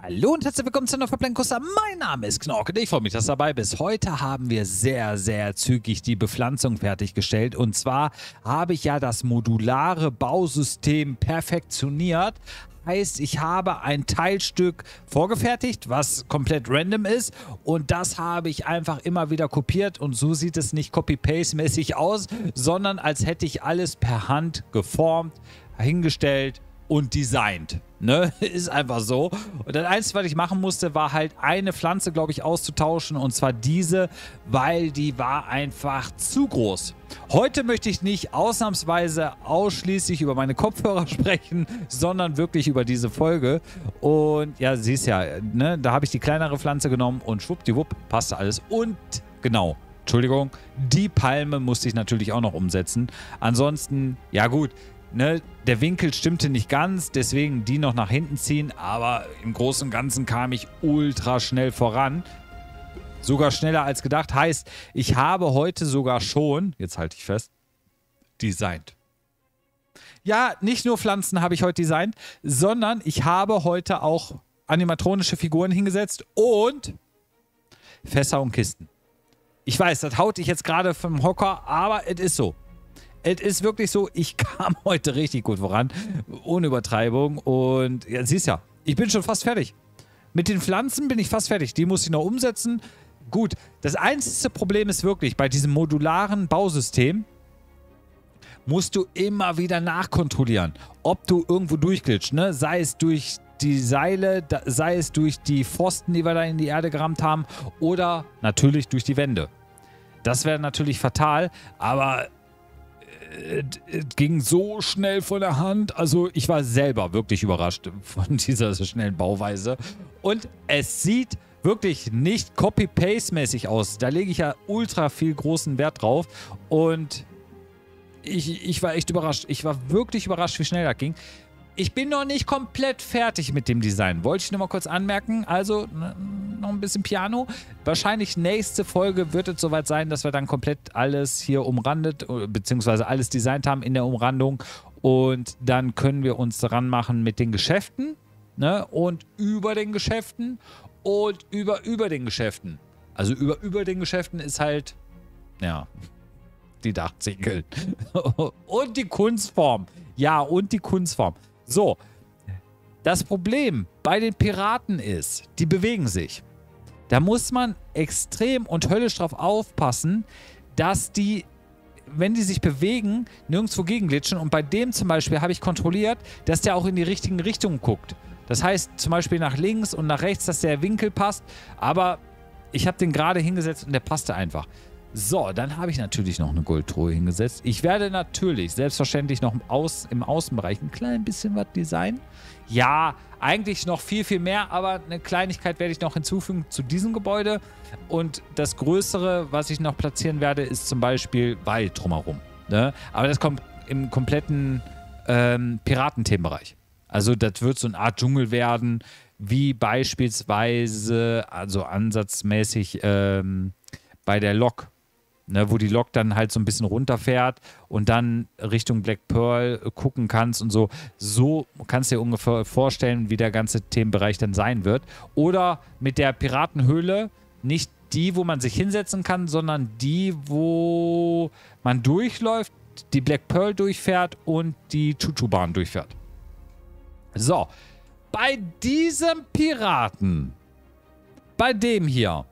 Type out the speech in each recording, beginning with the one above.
Hallo und herzlich willkommen zu einer Verplankuster. Mein Name ist Knorke und ich freue mich, dass du dabei bist. Heute haben wir sehr zügig die Bepflanzung fertiggestellt. Und zwar habe ich ja das modulare Bausystem perfektioniert. Heißt, ich habe ein Teilstück vorgefertigt, was komplett random ist. Und das habe ich einfach immer wieder kopiert. Und so sieht es nicht Copy-Paste-mäßig aus, sondern als hätte ich alles per Hand geformt, hingestellt und designt. Ne? Ist einfach so. Und das Einzige, was ich machen musste, war halt eine Pflanze, glaube ich, auszutauschen. Und zwar diese, weil die war einfach zu groß. Heute möchte ich nicht ausnahmsweise ausschließlich über meine Kopfhörer sprechen, sondern wirklich über diese Folge. Und ja, siehst ja, ne? Da habe ich die kleinere Pflanze genommen und schwuppdiwupp, passte alles. Und genau, Entschuldigung, die Palme musste ich natürlich auch noch umsetzen. Ansonsten, ja gut, ne, der Winkel stimmte nicht ganz, deswegen die noch nach hinten ziehen, aber im Großen und Ganzen kam ich ultra schnell voran. Sogar schneller als gedacht. Heißt, ich habe heute sogar schon, jetzt halte ich fest, designt. Ja, nicht nur Pflanzen habe ich heute designt, sondern ich habe heute auch animatronische Figuren hingesetzt und Fässer und Kisten. Ich weiß, das haut dich jetzt gerade vom Hocker, aber es ist so. Es ist wirklich so, ich kam heute richtig gut voran, ohne Übertreibung. Und ja, siehst ja, ich bin schon fast fertig. Mit den Pflanzen bin ich fast fertig. Die muss ich noch umsetzen. Gut, das einzige Problem ist wirklich, bei diesem modularen Bausystem musst du immer wieder nachkontrollieren, ob du irgendwo durchglitscht, ne? Sei es durch die Seile, sei es durch die Pfosten, die wir da in die Erde gerammt haben, oder natürlich durch die Wände. Das wäre natürlich fatal, aber es ging so schnell von der Hand. Also ich war selber wirklich überrascht von dieser schnellen Bauweise. Und es sieht wirklich nicht Copy-Paste-mäßig aus. Da lege ich ja ultra viel großen Wert drauf. Und ich war echt überrascht. Ich war wirklich überrascht, wie schnell das ging. Ich bin noch nicht komplett fertig mit dem Design. Wollte ich nur mal kurz anmerken. Also noch ein bisschen Piano. Wahrscheinlich nächste Folge wird es soweit sein, dass wir dann komplett alles hier umrandet, beziehungsweise alles designt haben in der Umrandung. Und dann können wir uns daran machen mit den Geschäften, ne? Und über den Geschäften und über den Geschäften. Also über den Geschäften ist halt, ja, die Dachziegel. Und die Kunstform. Ja, und die Kunstform. So, das Problem bei den Piraten ist, die bewegen sich. Da muss man extrem und höllisch drauf aufpassen, dass die, wenn die sich bewegen, nirgendwo gegenglitschen. Und bei dem zum Beispiel habe ich kontrolliert, dass der auch in die richtigen Richtungen guckt. Das heißt zum Beispiel nach links und nach rechts, dass der Winkel passt. Aber ich habe den gerade hingesetzt und der passte einfach. So, dann habe ich natürlich noch eine Goldtruhe hingesetzt. Ich werde natürlich, selbstverständlich noch im Außenbereich ein klein bisschen was designen. Ja, eigentlich noch viel mehr, aber eine Kleinigkeit werde ich noch hinzufügen zu diesem Gebäude. Und das Größere, was ich noch platzieren werde, ist zum Beispiel Wald drumherum. Ne? Aber das kommt im kompletten Piratenthemenbereich. Also das wird so eine Art Dschungel werden, wie beispielsweise, also ansatzmäßig bei der Lok. Ne, wo die Lok dann halt so ein bisschen runterfährt und dann Richtung Black Pearl gucken kannst und so. So kannst du dir ungefähr vorstellen, wie der ganze Themenbereich dann sein wird. Oder mit der Piratenhöhle, nicht die, wo man sich hinsetzen kann, sondern die, wo man durchläuft, die Black Pearl durchfährt und die Chuchu-Bahn durchfährt. So, bei diesem Piraten, bei dem hier,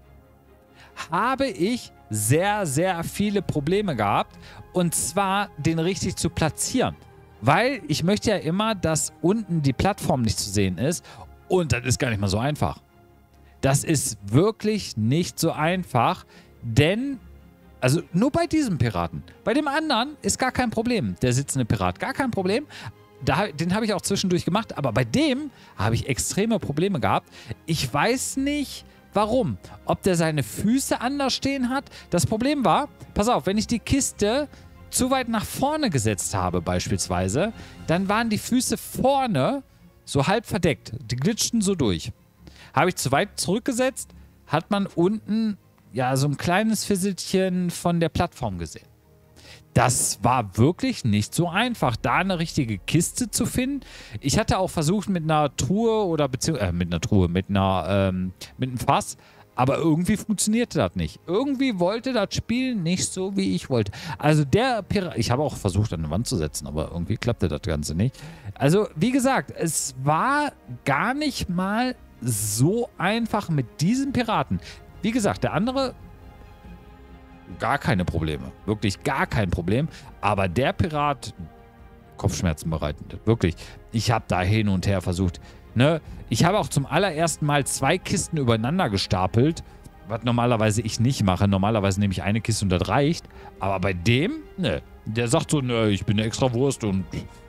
habe ich sehr viele Probleme gehabt, und zwar den richtig zu platzieren. Weil ich möchte ja immer, dass unten die Plattform nicht zu sehen ist, und das ist gar nicht mal so einfach. Das ist wirklich nicht so einfach, denn, also nur bei diesem Piraten. Bei dem anderen ist gar kein Problem. Der sitzende Pirat, gar kein Problem. Den habe ich auch zwischendurch gemacht, aber bei dem habe ich extreme Probleme gehabt. Ich weiß nicht, warum? Ob der seine Füße anders stehen hat? Das Problem war, pass auf, wenn ich die Kiste zu weit nach vorne gesetzt habe beispielsweise, dann waren die Füße vorne so halb verdeckt. Die glitschten so durch. Habe ich zu weit zurückgesetzt, hat man unten ja so ein kleines Fisselchen von der Plattform gesehen. Das war wirklich nicht so einfach, da eine richtige Kiste zu finden. Ich hatte auch versucht mit einer Truhe oder beziehungsweise mit einem Fass, aber irgendwie funktionierte das nicht. Irgendwie wollte das Spiel nicht so, wie ich wollte. Also der Pirat, ich habe auch versucht, an die Wand zu setzen, aber irgendwie klappte das Ganze nicht. Also wie gesagt, es war gar nicht mal so einfach mit diesem Piraten. Wie gesagt, der andere gar keine Probleme. Wirklich gar kein Problem. Aber der Pirat, Kopfschmerzen bereitend. Wirklich. Ich habe da hin und her versucht. Ne? Ich habe auch zum allerersten Mal 2 Kisten übereinander gestapelt. Was normalerweise ich nicht mache. Normalerweise nehme ich eine Kiste und das reicht. Aber bei dem, ne. Der sagt so, ne, ich bin eine extra Wurst und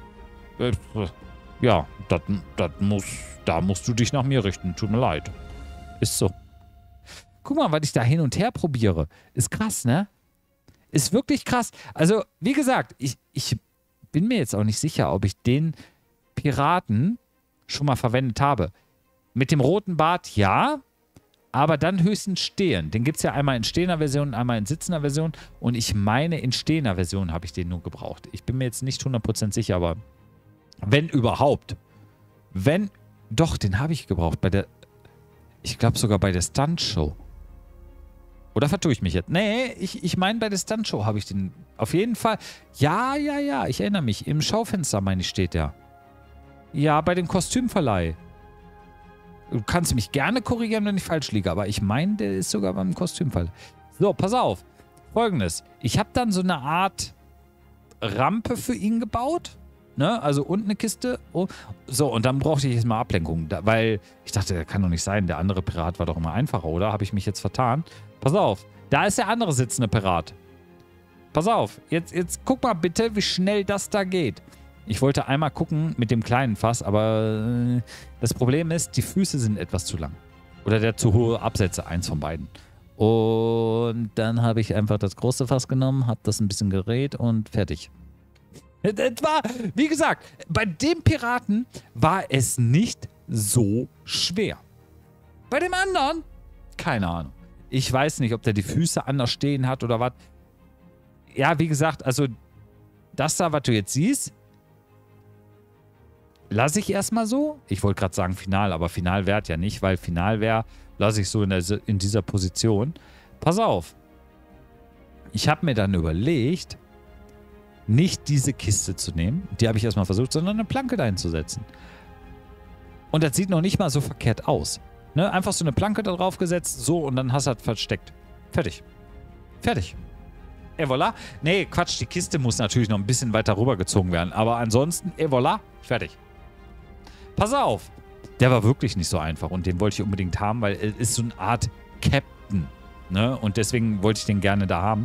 ja, da musst du dich nach mir richten. Tut mir leid. Ist so. Guck mal, was ich da hin und her probiere. Ist krass, ne? Ist wirklich krass. Also, wie gesagt, ich bin mir jetzt auch nicht sicher, ob ich den Piraten schon mal verwendet habe. Mit dem roten Bart ja, aber dann höchstens stehen. Den gibt es ja einmal in stehender Version und einmal in sitzender Version. Und ich meine, in stehender Version habe ich den nur gebraucht. Ich bin mir jetzt nicht 100% sicher, aber wenn überhaupt. Doch, den habe ich gebraucht ich glaube sogar bei der Stuntshow. Oder vertue ich mich jetzt? Nee, ich meine, bei der Stuntshow habe ich den auf jeden Fall. Ja, ich erinnere mich. Im Schaufenster, meine ich, steht der. Ja, bei dem Kostümverleih. Du kannst mich gerne korrigieren, wenn ich falsch liege, aber ich meine, der ist sogar beim Kostümverleih. So, pass auf. Folgendes. Ich habe dann so eine Art Rampe für ihn gebaut. Ne? Also unten eine Kiste. Oh. So, und dann brauchte ich jetzt mal Ablenkung. Weil ich dachte, das kann doch nicht sein. Der andere Pirat war doch immer einfacher, oder? Habe ich mich jetzt vertan? Pass auf, da ist der andere sitzende Pirat. Pass auf, jetzt guck mal bitte, wie schnell das da geht. Ich wollte einmal gucken mit dem kleinen Fass, aber das Problem ist, die Füße sind etwas zu lang. Oder der zu hohe Absätze, eins von beiden. Und dann habe ich einfach das große Fass genommen, habe das ein bisschen gedreht und fertig. Das war, wie gesagt, bei dem Piraten war es nicht so schwer. Bei dem anderen, keine Ahnung. Ich weiß nicht, ob der die Füße anders stehen hat oder was. Ja, wie gesagt, also das da, was du jetzt siehst, lasse ich erstmal so. Ich wollte gerade sagen Final, aber Final wäre ja nicht, weil Final wäre, lasse ich so in dieser Position. Pass auf. Ich habe mir dann überlegt, nicht diese Kiste zu nehmen, die habe ich erstmal versucht, sondern eine Planke da hinzusetzen. Und das sieht noch nicht mal so verkehrt aus. Ne? Einfach so eine Planke da drauf gesetzt, so, und dann hast du das versteckt. Fertig. Fertig. Et voilà. Nee, Quatsch, die Kiste muss natürlich noch ein bisschen weiter rübergezogen werden. Aber ansonsten, et voilà, fertig. Pass auf. Der war wirklich nicht so einfach und den wollte ich unbedingt haben, weil er ist so eine Art Captain. Ne? Und deswegen wollte ich den gerne da haben.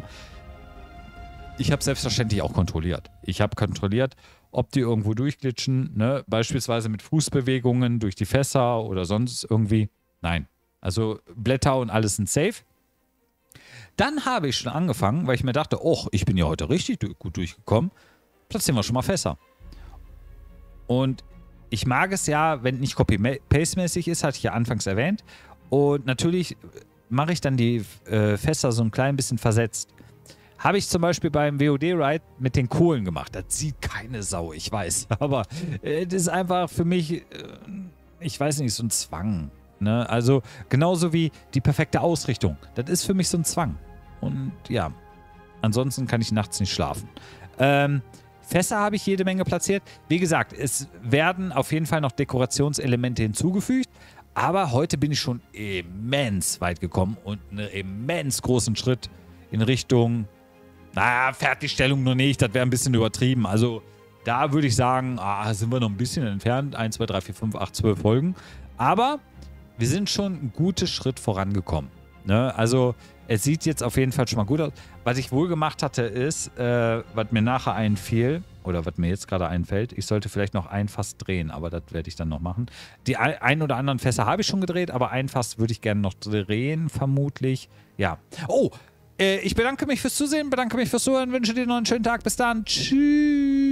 Ich habe selbstverständlich auch kontrolliert. Ich habe kontrolliert, ob die irgendwo durchglitschen, ne? Beispielsweise mit Fußbewegungen durch die Fässer oder sonst irgendwie. Nein. Also Blätter und alles sind safe. Dann habe ich schon angefangen, weil ich mir dachte, oh, ich bin ja heute richtig gut durchgekommen. Platzieren wir schon mal Fässer. Und ich mag es ja, wenn nicht Copy-Paste-mäßig ist, hatte ich ja anfangs erwähnt. Und natürlich mache ich dann die Fässer so ein klein bisschen versetzt. Habe ich zum Beispiel beim WOD-Ride mit den Kohlen gemacht. Das sieht keine Sau, ich weiß. Aber das ist einfach für mich, ich weiß nicht, so ein Zwang. Ne? Also genauso wie die perfekte Ausrichtung. Das ist für mich so ein Zwang. Und ja, ansonsten kann ich nachts nicht schlafen. Fässer habe ich jede Menge platziert. Wie gesagt, es werden auf jeden Fall noch Dekorationselemente hinzugefügt. Aber heute bin ich schon immens weit gekommen und einen immens großen Schritt in Richtung, naja, Fertigstellung noch nicht, das wäre ein bisschen übertrieben. Also da würde ich sagen, sind wir noch ein bisschen entfernt. 1, 2, 3, 4, 5, 8, 12 Folgen. Aber wir sind schon einen guten Schritt vorangekommen. Ne? Also es sieht jetzt auf jeden Fall schon mal gut aus. Was ich wohl gemacht hatte ist, was mir nachher einfiel, oder was mir jetzt gerade einfällt, ich sollte vielleicht noch ein Fass drehen, aber das werde ich dann noch machen. Die ein oder anderen Fässer habe ich schon gedreht, aber ein Fass würde ich gerne noch drehen, vermutlich. Ja. Oh, ich bedanke mich fürs Zusehen, bedanke mich fürs Zuhören, wünsche dir noch einen schönen Tag. Bis dann. Tschüss.